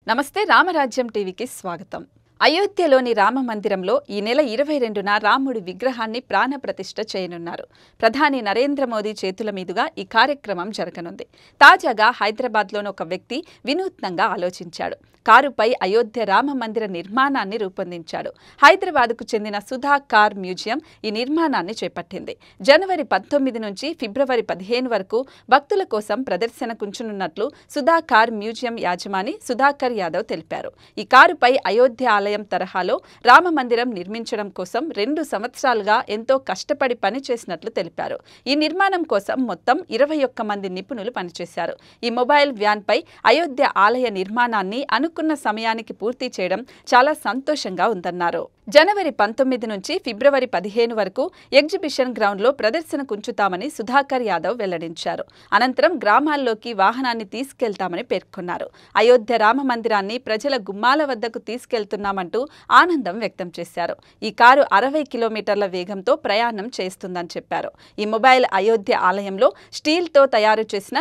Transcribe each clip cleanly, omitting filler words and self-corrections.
నమస్తే రామరాజ్యం టీవీకి స్వాగతం. అయోధ్యలోని రామ మందిరంలో ఈ నెల 22న రాముడి విగ్రహాన్ని ప్రాణప్రతిష్ఠ చేయనున్నారు. ప్రధాని నరేంద్ర మోదీ చేతుల మీదుగా ఈ కార్యక్రమం జరగనుంది. తాజాగా హైదరాబాద్లోని ఒక వ్యక్తి వినూత్నంగా ఆలోచించాడు. కారుపై అయోధ్య రామ మందిర నిర్మాణాన్ని రూపొందించాడు. హైదరాబాద్కు చెందిన సుధా కార్ మ్యూజియం ఈ నిర్మాణాన్ని చేపట్టింది. జనవరి 19 నుంచి ఫిబ్రవరి 15 వరకు భక్తుల కోసం ప్రదర్శనకుంచనున్నట్లు సుధా కార్ మ్యూజియం యాజమాని సుధాకర్ యాదవ్ తెలిపారు. ఈ కారుపై అయోధ్య ఆలయం తరహాలో రామ మందిరం నిర్మించడం కోసం 2 సంవత్సరాలుగా ఎంతో కష్టపడి పనిచేసినట్లు తెలిపారు. ఈ నిర్మాణం కోసం మొత్తం 21 మంది నిపుణులు పనిచేశారు. ఈ మొబైల్ వ్యాన్పై అయోధ్య ఆలయ నిర్మాణాన్ని అనుకున్న సమయానికి పూర్తి చేయడం చాలా సంతోషంగా ఉందన్నారు. జనవరి 19 నుంచి ఫిబ్రవరి 15 వరకు ఎగ్జిబిషన్ గ్రౌండ్లో ప్రదర్శనకుంచుతామని సుధాకర్ యాదవ్ వెల్లడించారు. అనంతరం గ్రామాల్లోకి వాహనాన్ని తీసుకెళ్తామని పేర్కొన్నారు. అయోధ్య రామ మందిరాన్ని ప్రజల గుమ్మాల వద్దకు తీసుకెళ్తున్నామంటూ ఆనందం వ్యక్తం చేశారు. ఈ కారు 60 కిలోమీటర్ల వేగంతో ప్రయాణం చేస్తుందని చెప్పారు. ఈ మొబైల్ అయోధ్య ఆలయంలో స్టీల్తో తయారు చేసిన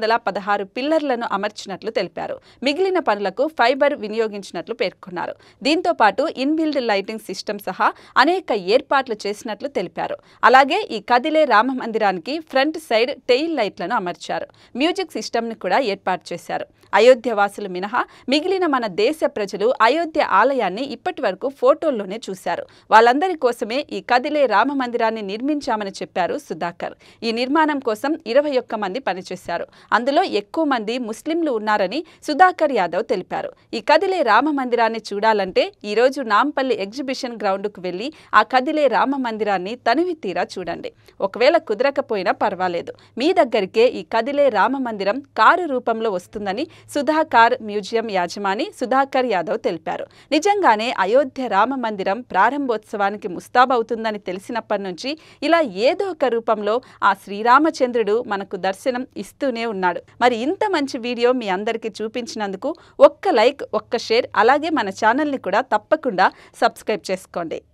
216 పిల్లర్లను అమర్చినట్లు తెలిపారు. మిగిలిన పనులకు ఫైబర్ వినియోగించినట్లు పేర్కొన్నారు. దీంతో పాటు ఇన్బిల్డ్ లైటింగ్ సిస్టమ్ సహా అనేక ఏర్పాట్లు చేసినట్లు తెలిపారు. అలాగే ఈ కదిలే రామ మందిరానికి ఫ్రంట్ సైడ్ టెయిల్ లైట్లను అమర్చారు. మ్యూజిక్ సిస్టమ్ని కూడా ఏర్పాటు చేశారు. అయోధ్య వాసులు మినహా మిగిలిన మన దేశ ప్రజలు అయోధ్య ఆలయాన్ని ఇప్పటి వరకు ఫోటోల్లోనే చూశారు. వాళ్ళందరి కోసమే ఈ కదిలే రామ మందిరాన్ని నిర్మించామని చెప్పారు సుధాకర్. ఈ నిర్మాణం కోసం 21 మంది పనిచేశారు. అందులో ఎక్కువ మంది ముస్లింలు ఉన్నారని సుధాకర్ యాదవ్ తెలిపారు. ఈ కదిలే రామ మందిరాన్ని చూడాలంటే ఈరోజు నాంపల్లి ఎగ్జిబిషన్ గ్రౌండ్కు వెళ్లి ఆ కదిలే రామ మందిరాన్ని తనివి తీరా చూడండి. ఒకవేళ కుదరకపోయినా పర్వాలేదు, మీ దగ్గరికే ఈ కదిలే రామ మందిరం కారు రూపంలో వస్తుందని సుధా కార్ మ్యూజియం యాజమాని సుధాకర్ యాదవ్ తెలిపారు. నిజంగానే అయోధ్య రామ మందిరం ప్రారంభోత్సవానికి ముస్తాబవుతుందని తెలిసినప్పటి నుంచి ఇలా ఏదో ఒక రూపంలో ఆ శ్రీరామచంద్రుడు మనకు దర్శనం ఇస్తూనే ఉన్నాడు. మరి ఇంత మంచి వీడియో మీ అందరికీ చూపించినందుకు ఒక్క లైక్, ఒక్క షేర్, అలాగే మన ఛానల్ని కూడా తప్పకుండా సబ్స్క్రైబ్ చేసుకోండి.